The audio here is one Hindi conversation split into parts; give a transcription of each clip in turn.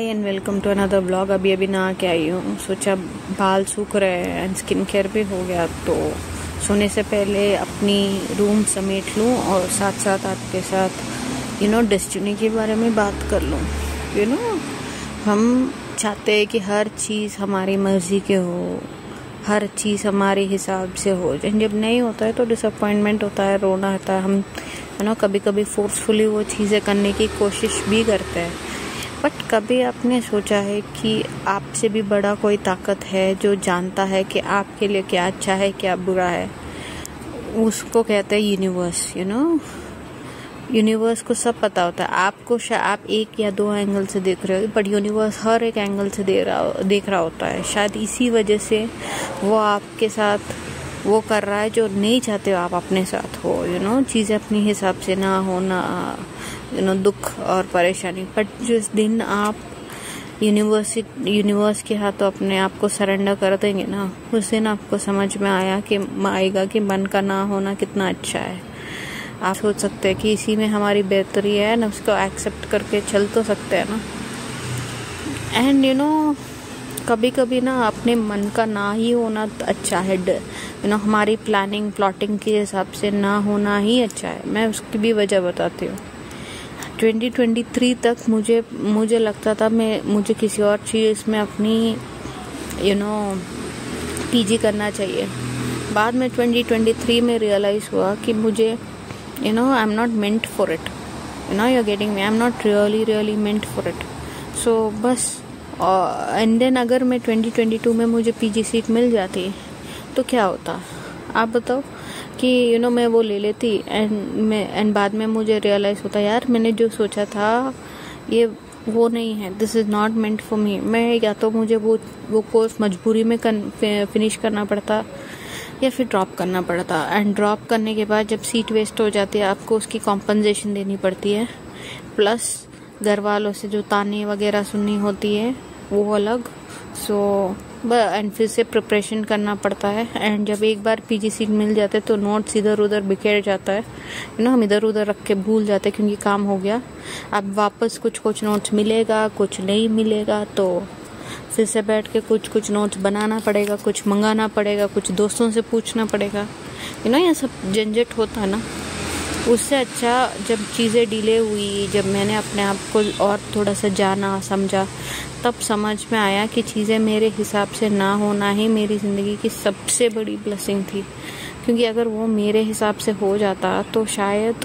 Hi and welcome to another vlog. अभी नहा के आई हूँ, सोचा बाल सूख रहे हैं एंड स्किन केयर भी हो गया, तो सोने से पहले अपनी रूम समेट लूँ और साथ साथ आपके साथ डेस्टिनी के बारे में बात कर लूँ। हम चाहते हैं कि हर चीज़ हमारी मर्जी के हो, हर चीज़ हमारे हिसाब से हो। जब नहीं होता है तो डिसअपॉइंटमेंट होता है, रोना आता है। हम कभी कभी फोर्सफुली वो चीज़ें करने की कोशिश भी करते हैं, बट कभी आपने सोचा है कि आपसे भी बड़ा कोई ताकत है जो जानता है कि आपके लिए क्या अच्छा है क्या बुरा है। उसको कहते हैं यूनिवर्स। यूनिवर्स को सब पता होता है। आपको आप एक या दो एंगल से देख रहे हो, बट यूनिवर्स हर एक एंगल से देख रहा होता है। शायद इसी वजह से वो आपके साथ वो कर रहा है जो नहीं चाहते हो आप अपने साथ हो। चीज़ें अपने हिसाब से ना होना, दुख और परेशानी। बट जिस दिन आप यूनिवर्स के हाथों अपने आप को सरेंडर कर देंगे ना, उस दिन आपको समझ में आएगा कि मन का ना होना कितना अच्छा है। आप सोच सकते हैं कि इसी में हमारी बेहतरी है ना, उसको एक्सेप्ट करके चल तो सकते हैं ना। एंड कभी कभी ना अपने मन का ना ही होना अच्छा है। हमारी प्लॉटिंग के हिसाब से ना होना ही अच्छा है। मैं उसकी भी वजह बताती हूँ। 2023 तक मुझे लगता था मुझे किसी और चीज़ में अपनी पीजी करना चाहिए। बाद में 2023 में रियलाइज़ हुआ कि मुझे I am not meant for it. You are getting me, I am not really meant for it. So बस एंड देन अगर मैं 2022 में मुझे पीजी सीट मिल जाती तो क्या होता आप बताओ। कि मैं वो ले लेती एंड बाद में मुझे रियलाइज़ होता, यार मैंने जो सोचा था ये वो नहीं है, this is not meant for me. मैं या तो मुझे वो कोर्स मजबूरी में फिनिश करना पड़ता या फिर ड्रॉप करना पड़ता। एंड ड्रॉप करने के बाद जब सीट वेस्ट हो जाती है, आपको उसकी कॉम्पनसेशन देनी पड़ती है, प्लस घर वालों से जो ताने वगैरह सुननी होती है वो अलग। एंड फिर से प्रिपरेशन करना पड़ता है। एंड जब एक बार पीजी सीट मिल जाते तो नोट्स इधर उधर बिखेर जाता है। हम इधर उधर रख के भूल जाते हैं क्योंकि काम हो गया। अब वापस कुछ नोट्स मिलेगा, कुछ नहीं मिलेगा, तो फिर से बैठ के कुछ नोट्स बनाना पड़ेगा, कुछ मंगाना पड़ेगा, कुछ दोस्तों से पूछना पड़ेगा। ये सब झंझट होता है ना। उससे अच्छा जब चीज़ें डिले हुई, जब मैंने अपने आप को और थोड़ा सा जाना समझा, तब समझ में आया कि चीज़ें मेरे हिसाब से ना होना ही मेरी ज़िंदगी की सबसे बड़ी ब्लेसिंग थी। क्योंकि अगर वो मेरे हिसाब से हो जाता तो शायद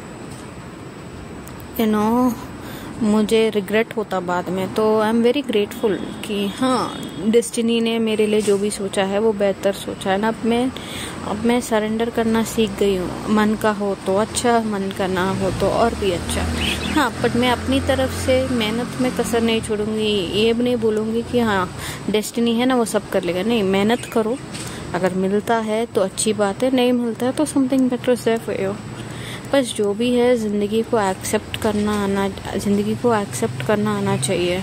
मुझे रिग्रेट होता बाद में। तो आई एम वेरी ग्रेटफुल कि हाँ, डेस्टिनी ने मेरे लिए जो भी सोचा है वो बेहतर सोचा है ना। अब मैं सरेंडर करना सीख गई हूँ। मन का हो तो अच्छा, मन का ना हो तो और भी अच्छा। हाँ, बट मैं अपनी तरफ से मेहनत में कसर नहीं छोड़ूंगी। ये भी नहीं बोलूँगी कि हाँ डेस्टिनी है ना वो सब कर लेगा। नहीं, मेहनत करो, अगर मिलता है तो अच्छी बात है, नहीं मिलता है तो something better is there for you. बस जो भी है ज़िंदगी को एक्सेप्ट करना आना चाहिए।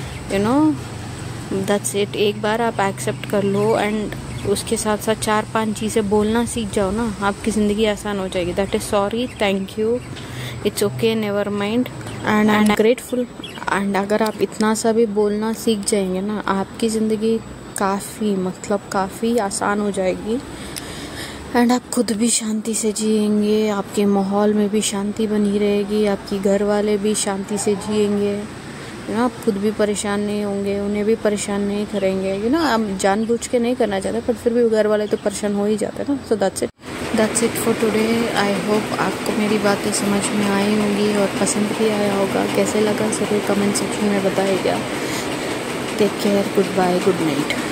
That's it. एक बार आप एक्सेप्ट कर लो एंड उसके साथ साथ 4-5 चीज़ें बोलना सीख जाओ ना, आपकी ज़िंदगी आसान हो जाएगी। That is sorry, thank you, it's okay, never mind and I am grateful. And अगर आप इतना सा भी बोलना सीख जाएंगे ना, आपकी ज़िंदगी काफ़ी आसान हो जाएगी। एंड आप खुद भी शांति से जिएंगे, आपके माहौल में भी शांति बनी रहेगी, आपकी घर वाले भी शांति से जिएंगे। आप खुद भी परेशान नहीं होंगे, उन्हें भी परेशान नहीं करेंगे। आप जानबूझ के नहीं करना चाहते, पर फिर भी घर वाले तो परेशान हो ही जाते हैं ना। So that's it for today. I hope आपको मेरी बातें समझ में आई होंगी और पसंद भी आया होगा। कैसे लगा ज़रूर कमेंट सेक्शन में बताइएगा। Take care, good bye, good night.